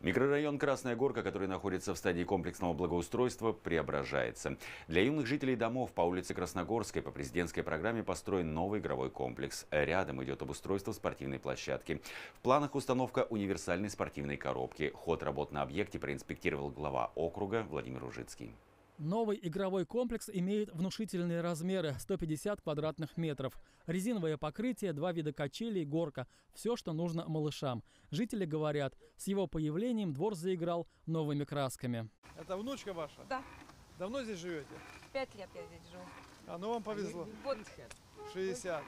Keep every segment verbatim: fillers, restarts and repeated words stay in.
Микрорайон Красная Горка, который находится в стадии комплексного благоустройства, преображается. Для юных жителей домов по улице Красногорской по президентской программе построен новый игровой комплекс. Рядом идет обустройство спортивной площадки. В планах установка универсальной спортивной коробки. Ход работ на объекте проинспектировал глава округа Владимир Ружицкий. Новый игровой комплекс имеет внушительные размеры – сто пятьдесят квадратных метров. Резиновое покрытие, два вида качелей, горка – все, что нужно малышам. Жители говорят, с его появлением двор заиграл новыми красками. Это внучка ваша? Да. Давно здесь живете? Пять лет я здесь живу. А, ну вам повезло. Вот. шестьдесят.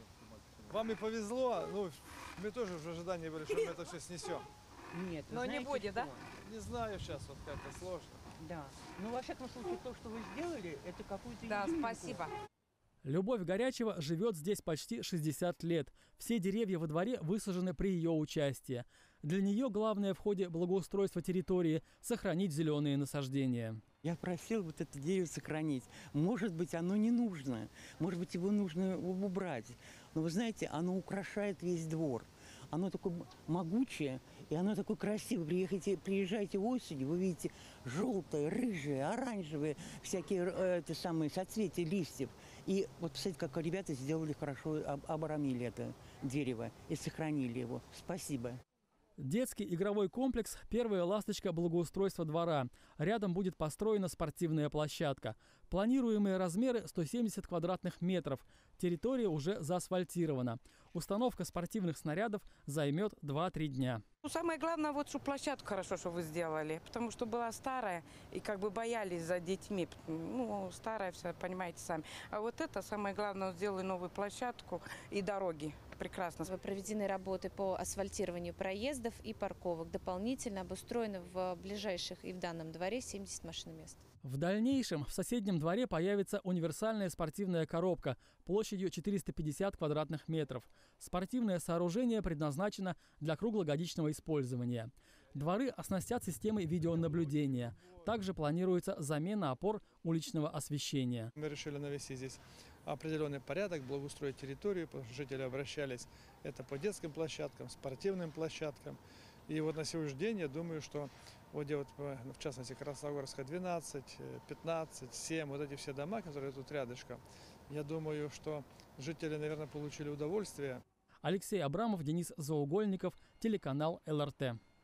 Вам и повезло, ну, мы тоже в ожидании были, что мы это все снесем. Нет, Но не будет, что? да? Не знаю сейчас, вот как-то сложно. Да. Ну, во всяком случае, то, что вы сделали, это какую-то... Да, изюминку. спасибо. Любовь Горячева живет здесь почти шестьдесят лет. Все деревья во дворе высажены при ее участии. Для нее главное в ходе благоустройства территории – сохранить зеленые насаждения. Я просил вот это дерево сохранить. Может быть, оно не нужно. Может быть, его нужно убрать. Но вы знаете, оно украшает весь двор. Оно такое могучее, и оно такое красивое. Приехайте, приезжайте осенью, вы видите желтые, рыжие, оранжевые, всякие э, это самые соцветия листьев. И вот, посмотрите, как ребята сделали хорошо, об, обрамили это дерево и сохранили его. Спасибо. Детский игровой комплекс – первая ласточка благоустройства двора. Рядом будет построена спортивная площадка. Планируемые размеры – сто семьдесят квадратных метров. Территория уже заасфальтирована. Установка спортивных снарядов займет два-три дня. Ну, самое главное, вот, что площадку хорошо, что вы сделали, потому что была старая, и как бы боялись за детьми. Ну, старая вся, понимаете сами. А вот это, самое главное, сделали новую площадку и дороги. Прекрасно. Проведены работы по асфальтированию проездов и парковок. Дополнительно обустроено в ближайших и в данном дворе семьдесят машиномест. В дальнейшем в соседнем дворе появится универсальная спортивная коробка площадью четыреста пятьдесят квадратных метров. Спортивное сооружение предназначено для круглогодичного использования. Дворы оснастят системой видеонаблюдения. Также планируется замена опор уличного освещения. Мы решили навести здесь определенный порядок, благоустроить территорию, потому что жители обращались это по детским площадкам, спортивным площадкам. И вот на сегодняшний день я думаю, что вот где вот, в частности, Красногорская двенадцать, пятнадцать, семь, вот эти все дома, которые тут рядышком, я думаю, что жители, наверное, получили удовольствие. Алексей Абрамов, Денис Заугольников, телеканал эл эр тэ.